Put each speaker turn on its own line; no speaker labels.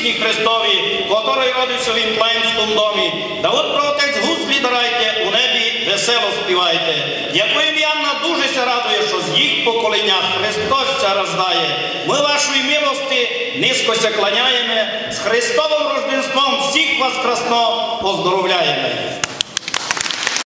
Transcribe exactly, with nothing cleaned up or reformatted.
пісні Христові, котрої родився в Імплаїмському домі. Да от про Отець гуслі дарайте, у небі весело співайте. Яку ім'янна дуже се радує, що з їх покоління Христос ся рождає. Ми вашої милості низько ся кланяємо, з Христовим рожденством всіх вас красно поздоровляємо.